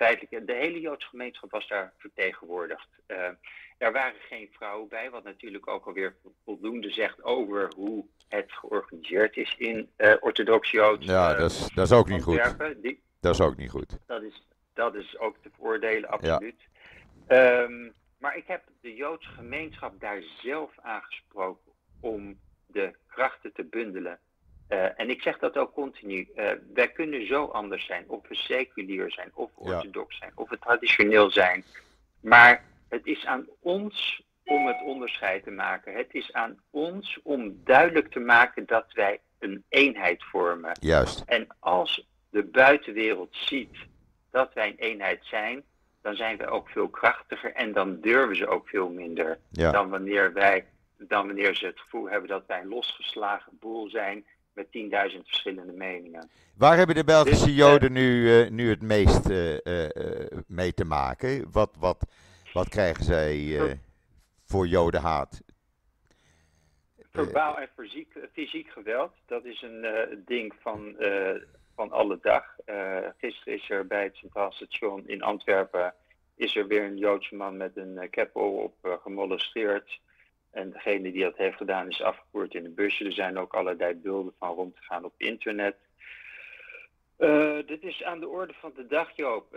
feitelijk, de hele Joodse gemeenschap was daar vertegenwoordigd. Er waren geen vrouwen bij, wat natuurlijk ook alweer voldoende zegt over hoe het georganiseerd is in orthodox Joods. Ja, dat is ook niet goed. Dat is ook niet goed. Dat is ook te veroordelen, absoluut. Ja. Maar ik heb de Joodse gemeenschap daar zelf aangesproken om de krachten te bundelen. En ik zeg dat ook continu. Wij kunnen zo anders zijn, of we seculier zijn, of orthodox zijn, of we traditioneel zijn. Maar het is aan ons om het onderscheid te maken. Het is aan ons om duidelijk te maken dat wij een eenheid vormen. Juist. En als de buitenwereld ziet dat wij een eenheid zijn, dan zijn we ook veel krachtiger en dan durven ze ook veel minder. Ja. Dan wanneer ze het gevoel hebben dat wij een losgeslagen boel zijn met 10.000 verschillende meningen. Waar hebben de Belgische Joden nu het meest mee te maken? Wat krijgen zij voor Jodenhaat? Verbaal en fysiek geweld, dat is een ding van alle dag. Gisteren is er bij het Centraal Station in Antwerpen is er weer een Joodse man met een keppel op gemolesteerd. En degene die dat heeft gedaan is afgevoerd in een busje. Er zijn ook allerlei beelden van rond te gaan op internet. Dit is aan de orde van de dag, Joop.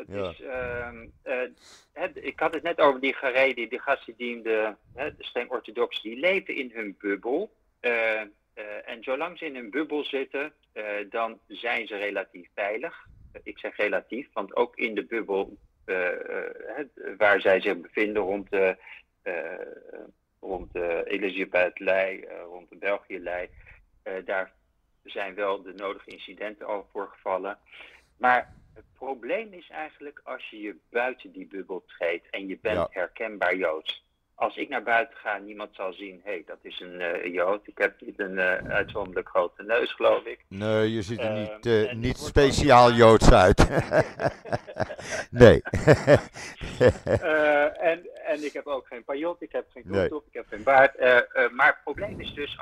Ik had het net over die Haredi, die Hasidim, de streng orthodoxen, die leven in hun bubbel. En zolang ze in hun bubbel zitten, dan zijn ze relatief veilig. Ik zeg relatief, want ook in de bubbel waar zij zich bevinden rond de Elisabeth-lei, rond de België-lei, daar zijn wel de nodige incidenten al voorgevallen. Maar het probleem is eigenlijk als je je buiten die bubbel treedt en je bent herkenbaar Joods. Als ik naar buiten ga en niemand zal zien, dat is een Jood. Ik heb niet een uitzonderlijk grote neus, geloof ik. Nee, je ziet er niet speciaal Joods uit. Nee. En ik heb ook geen pajot, ik heb geen kroet op, ik heb geen baard. Maar het probleem is dus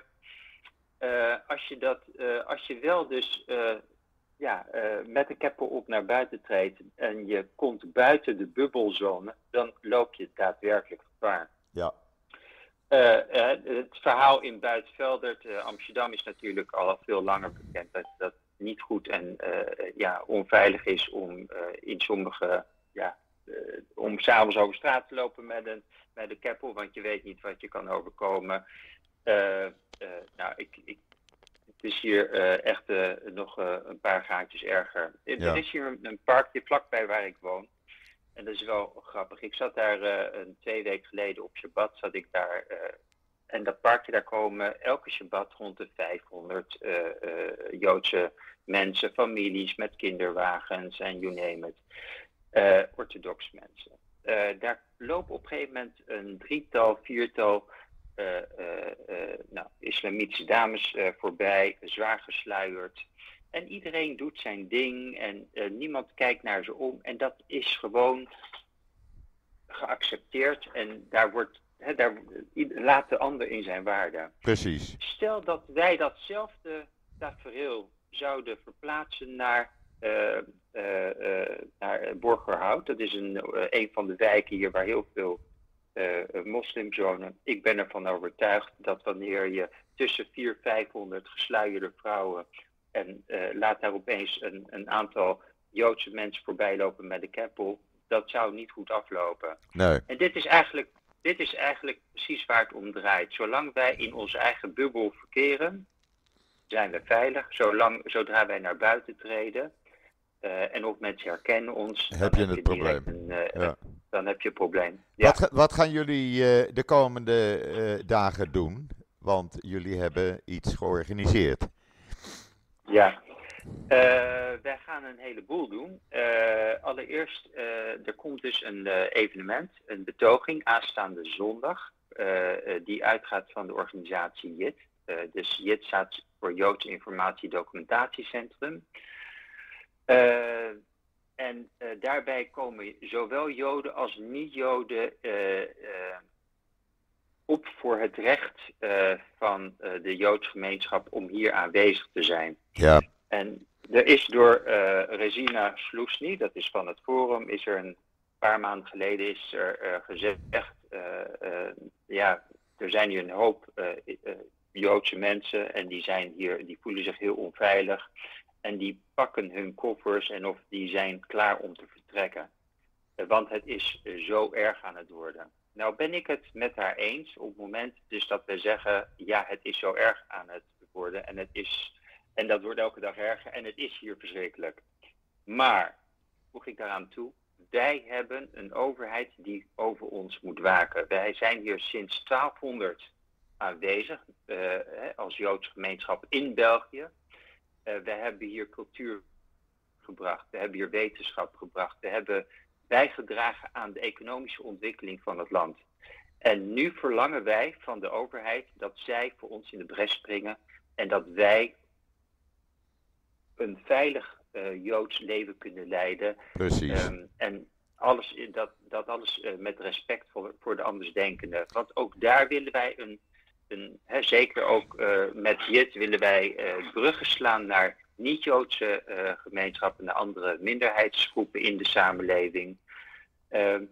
als je wel dus met een keppel op naar buiten treedt en je komt buiten de bubbelzone, dan loop je daadwerkelijk gevaar. Ja. Het verhaal in Buitenveldert, Amsterdam is natuurlijk al veel langer bekend dat dat niet goed en onveilig is om in sommige om s'avonds over straat te lopen met een keppel, want je weet niet wat je kan overkomen. Het is hier echt nog een paar gaatjes erger. Er is hier een parkje vlakbij waar ik woon. En dat is wel grappig. Ik zat daar 2 weken geleden op Shabbat, zat ik daar. En dat parkje, daar komen elke Shabbat rond de 500 Joodse mensen, families met kinderwagens en you name it. Orthodox mensen. Daar lopen op een gegeven moment een 3-tal, 4-tal islamitische dames voorbij, zwaar gesluierd. En iedereen doet zijn ding en niemand kijkt naar ze om. En dat is gewoon geaccepteerd en laat de ander in zijn waarde. Precies. Stel dat wij datzelfde tafereel zouden verplaatsen naar Borgerhout. Dat is een van de wijken hier waar heel veel moslims wonen. Ik ben ervan overtuigd dat wanneer je tussen 400-500 gesluierde vrouwen en laat daar opeens een aantal Joodse mensen voorbij lopen met een keppel, dat zou niet goed aflopen. Nee. En dit is eigenlijk precies waar het om draait. Zolang wij in onze eigen bubbel verkeren, zijn we veilig. Zodra wij naar buiten treden en of mensen herkennen ons, heb je het probleem. Dan heb je een probleem. Ja. Wat gaan jullie de komende dagen doen? Want jullie hebben iets georganiseerd. Ja, wij gaan een heleboel doen. Allereerst, er komt dus een evenement, een betoging, aanstaande zondag. Die uitgaat van de organisatie JIT. Dus JIT staat voor Joods Informatie Documentatiecentrum. En daarbij komen zowel Joden als niet-Joden op voor het recht van de Joodse gemeenschap om hier aanwezig te zijn. Ja. En Er is door Resina Sloesny, dat is van het Forum, is er een paar maanden geleden gezegd, er zijn hier een hoop Joodse mensen en die voelen zich heel onveilig en die pakken hun koffers en of die zijn klaar om te vertrekken. Want het is zo erg aan het worden. Nou ben ik het met haar eens op het moment dus dat we zeggen, ja, het is zo erg aan het worden en dat wordt elke dag erger en het is hier verschrikkelijk. Maar, voeg ik daaraan toe, wij hebben een overheid die over ons moet waken. Wij zijn hier sinds 1200 aanwezig als Joodse gemeenschap in België. We hebben hier cultuur gebracht, we hebben hier wetenschap gebracht, we hebben bijgedragen aan de economische ontwikkeling van het land. En nu verlangen wij van de overheid dat zij voor ons in de bres springen en dat wij een veilig Joods leven kunnen leiden. Precies. En dat alles met respect voor de andersdenkenden. Want ook daar willen wij zeker ook met JIT willen wij bruggen slaan naar niet-Joodse gemeenschappen, naar andere minderheidsgroepen in de samenleving. En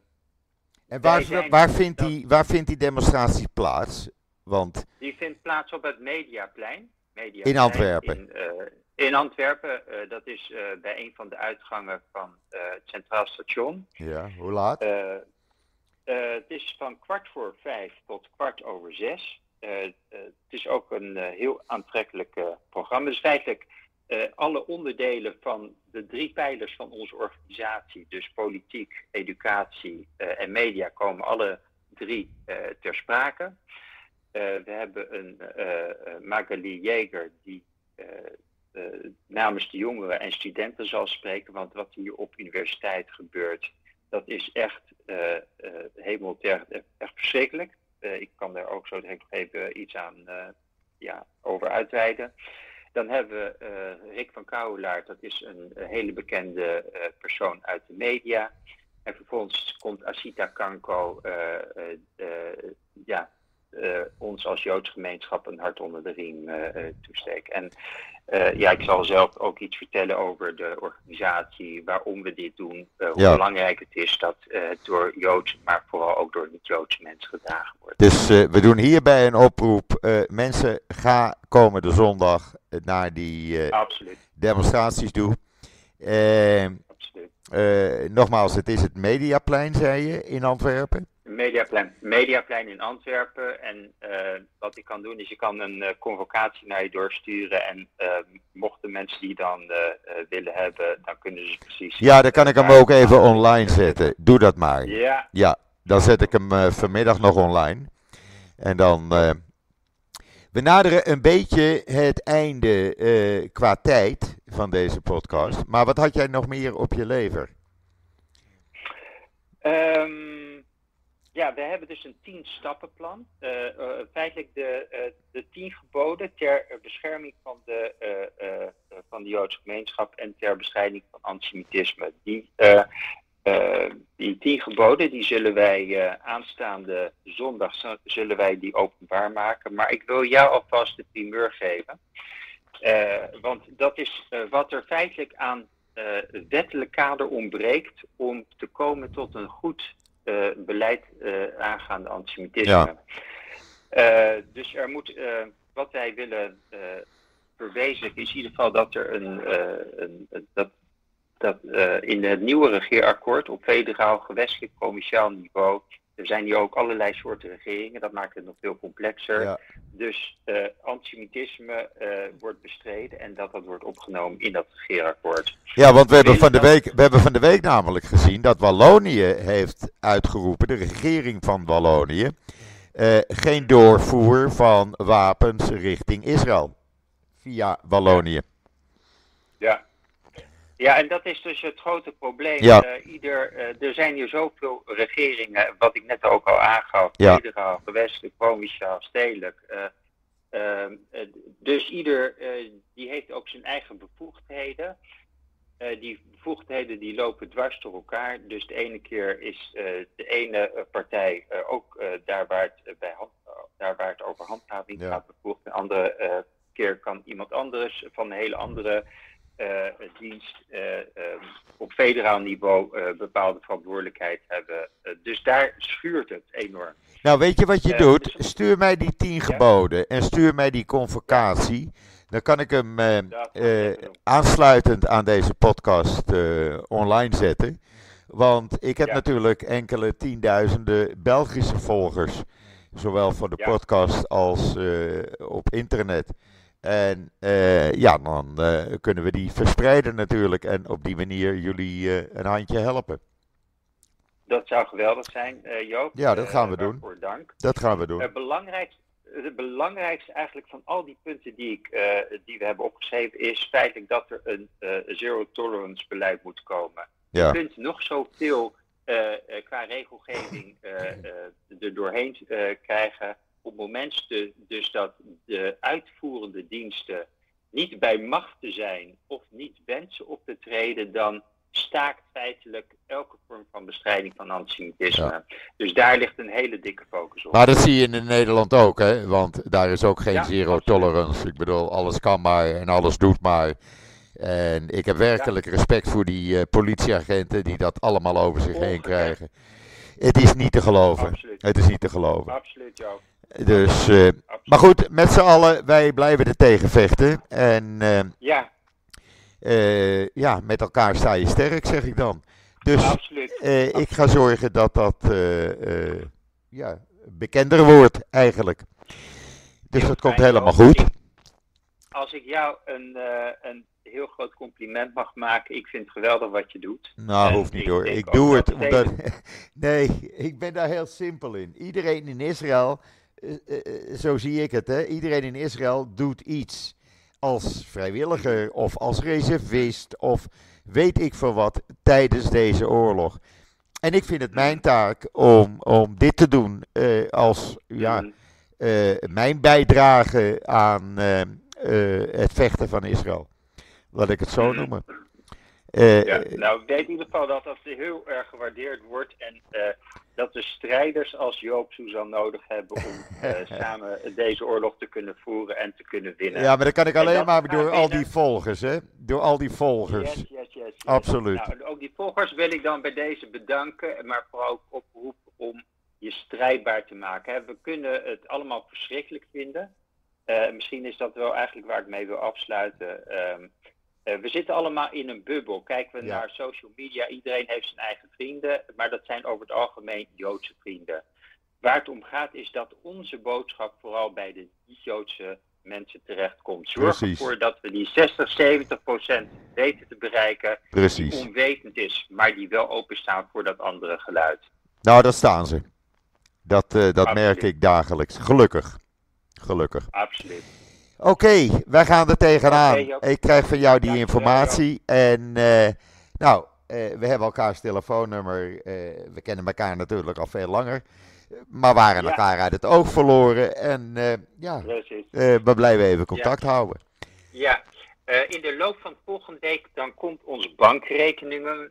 waar vindt die demonstratie plaats? Want die vindt plaats op het Mediaplein. In Antwerpen. In Antwerpen, dat is bij een van de uitgangen van het Centraal Station. Ja, hoe laat? Het is van 4:15 tot 6:15. Het is ook een heel aantrekkelijk programma. Dus feitelijk alle onderdelen van de 3 pijlers van onze organisatie, dus politiek, educatie en media, komen alle 3 ter sprake. We hebben een Magali Jäger die namens de jongeren en studenten zal spreken, want wat hier op universiteit gebeurt, dat is echt echt verschrikkelijk. Ik kan daar ook zo direct nog even iets aan over uitweiden. Dan hebben we Rick van Kouwelaert, dat is een hele bekende persoon uit de media. En vervolgens komt Asita Kanko, ons als Joods gemeenschap een hart onder de riem toesteken. En ik zal zelf ook iets vertellen over de organisatie, waarom we dit doen, hoe belangrijk het is dat het door Joods, maar vooral ook door niet-Joodse mensen gedragen wordt. Dus we doen hierbij een oproep. Mensen, ga komende zondag naar die demonstraties toe. Nogmaals, het is het Mediaplein, zei je, in Antwerpen? Mediaplein in Antwerpen. En wat ik kan doen is, je kan een convocatie naar je doorsturen. En mochten mensen die dan willen hebben, dan kunnen ze precies... Ja, dan kan ik hem ook even online zetten. Doe dat maar. Ja, dan zet ik hem vanmiddag nog online. En dan... we naderen een beetje het einde qua tijd van deze podcast. Maar wat had jij nog meer op je lever? We hebben dus een 10-stappenplan. Feitelijk de 10 geboden ter bescherming van de Joodse gemeenschap en ter bestrijding van antisemitisme. Die 10 geboden, die zullen wij aanstaande zondag die openbaar maken. Maar ik wil jou alvast de primeur geven. Want dat is wat er feitelijk aan het wettelijk kader ontbreekt om te komen tot een goed beleid aangaande antisemitisme. Ja. Dus er moet, wat wij willen verwezenlijken is in ieder geval dat er in het nieuwe regeerakkoord op federaal, gewestelijk, provinciaal niveau, er zijn hier ook allerlei soorten regeringen, dat maakt het nog veel complexer. Ja. Dus antisemitisme wordt bestreden en dat wordt opgenomen in dat regeerakkoord. Ja, want we hebben van de week namelijk gezien dat Wallonië heeft uitgeroepen, de regering van Wallonië, geen doorvoer van wapens richting Israël via Wallonië. Ja, en dat is dus het grote probleem. Ja. Er zijn hier zoveel regeringen, wat ik net ook al aangaf, federaal, gewestelijk, provinciaal, stedelijk. Dus ieder die heeft ook zijn eigen bevoegdheden. Die bevoegdheden die lopen dwars door elkaar. Dus de ene keer is de ene partij ook daar waar het over handhaving gaat bevoegd. De andere keer kan iemand anders van een hele andere dienst op federaal niveau bepaalde verantwoordelijkheid hebben. Dus daar schuurt het enorm. Nou, weet je wat je doet? Dus, Stuur mij die 10 geboden en stuur mij die convocatie. Dan kan ik hem aansluitend aan deze podcast online zetten. Want ik heb natuurlijk enkele tienduizenden Belgische volgers. Zowel voor de podcast als op internet. En dan kunnen we die verspreiden natuurlijk. En op die manier jullie een handje helpen. Dat zou geweldig zijn, Joop. Ja, dat gaan we doen. Dank. Dat gaan we doen. Het belangrijkste eigenlijk van al die punten die we hebben opgeschreven is feitelijk dat er een zero tolerance beleid moet komen. Ja. Je kunt nog zoveel qua regelgeving er doorheen krijgen. Op het moment dus dat de uitvoerende diensten niet bij machten zijn of niet wensen op te treden, dan staakt feitelijk elke vorm van bestrijding van antisemitisme. Ja. Dus daar ligt een hele dikke focus op. Maar dat zie je in Nederland ook, hè? Want daar is ook geen zero absoluut. tolerance. Ik bedoel, alles kan maar en alles doet maar. En ik heb werkelijk respect voor die politieagenten die dat allemaal over zich heen krijgen. Het is niet te geloven. Absoluut. Het is niet te geloven. Absoluut, Joop. Dus, maar goed, met z'n allen, wij blijven er tegen vechten. En met elkaar sta je sterk, zeg ik dan. Dus absoluut. Ik ga zorgen dat dat bekender wordt, eigenlijk. Dus dat komt helemaal goed. Als ik jou een heel groot compliment mag maken, ik vind het geweldig wat je doet. Nou, hoeft niet hoor. Ik doe het omdat... Nee, ik ben daar heel simpel in. Iedereen in Israël, zo zie ik het, hè. Iedereen in Israël doet iets. Als vrijwilliger of als reservist of weet ik veel wat tijdens deze oorlog. En ik vind het mijn taak om dit te doen als mijn bijdrage aan het vechten van Israël. Laat ik het zo noemen. Nou, ik weet in ieder geval dat dat heel erg gewaardeerd wordt en dat de strijders als Joop Suzan nodig hebben om samen deze oorlog te kunnen voeren en te kunnen winnen. Ja, maar dat kan ik alleen maar door al die volgers, hè? Door al die volgers. Yes. Absoluut. Nou, ook die volgers wil ik dan bij deze bedanken, maar vooral ook oproepen om je strijdbaar te maken. Hè. We kunnen het allemaal verschrikkelijk vinden. Misschien is dat wel eigenlijk waar ik mee wil afsluiten. We zitten allemaal in een bubbel. Kijken we naar social media, iedereen heeft zijn eigen vrienden, maar dat zijn over het algemeen Joodse vrienden. Waar het om gaat is dat onze boodschap vooral bij de niet-Joodse mensen terechtkomt. Zorg ervoor dat we die 60-70% weten te bereiken, die onwetend is, maar die wel openstaan voor dat andere geluid. Nou, dat staan ze. Dat merk ik dagelijks. Gelukkig. Absoluut. Oké, wij gaan er tegenaan. Ik krijg van jou die informatie. En we hebben elkaars telefoonnummer. We kennen elkaar natuurlijk al veel langer. Maar waren elkaar uit het oog verloren. En we blijven even contact houden. Ja, in de loop van volgende week dan komt ons bankrekeningnummer.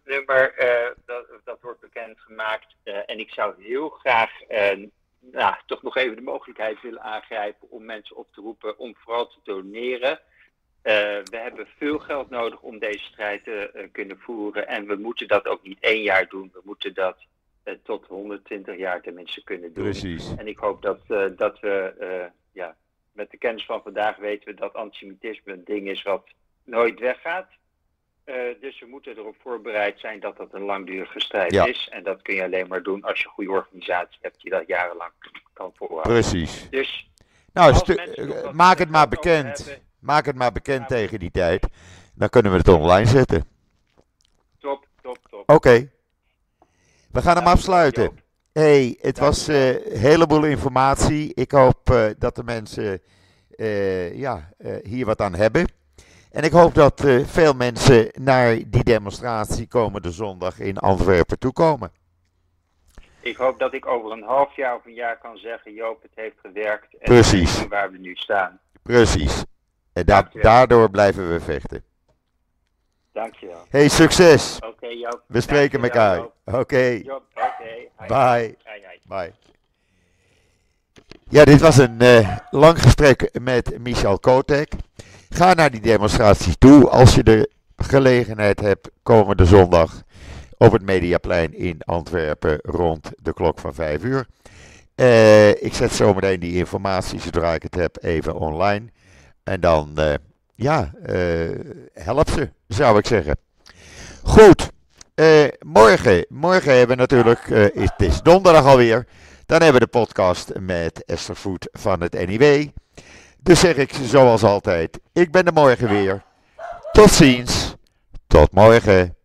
Dat wordt bekendgemaakt. En ik zou heel graag... toch nog even de mogelijkheid willen aangrijpen om mensen op te roepen om vooral te doneren. We hebben veel geld nodig om deze strijd te kunnen voeren en we moeten dat ook niet 1 jaar doen. We moeten dat tot 120 jaar tenminste kunnen doen. Precies. En ik hoop dat we met de kennis van vandaag weten we dat antisemitisme een ding is wat nooit weggaat. Dus we moeten erop voorbereid zijn dat dat een langdurige strijd is. En dat kun je alleen maar doen als je een goede organisatie hebt die dat jarenlang kan volhouden. Precies. Dus maak het maar bekend. Maak het maar bekend tegen die tijd. Dan kunnen we het online zetten. Top. Oké. We gaan hem afsluiten. Hey, het was een heleboel informatie. Ik hoop dat de mensen hier wat aan hebben. En ik hoop dat veel mensen naar die demonstratie komende zondag in Antwerpen toekomen. Ik hoop dat ik over een half jaar of een jaar kan zeggen, Joop, het heeft gewerkt. En Precies. en waar we nu staan. Precies. En daardoor blijven we vechten. Dankjewel. Hey, succes. Oké, Joop. We spreken elkaar. Oké. Bye. Bye. Ja, dit was een lang gesprek met Michal Kotek. Ga naar die demonstratie toe als je er gelegenheid hebt komende zondag op het Mediaplein in Antwerpen rond de klok van 5 uur. Ik zet zometeen die informatie, zodra ik het heb, even online. En dan, help ze, zou ik zeggen. Goed, morgen hebben we natuurlijk, het is donderdag alweer, dan hebben we de podcast met Esther Voet van het NIW. Dus zeg ik zoals altijd, ik ben er morgen weer. Tot ziens, tot morgen.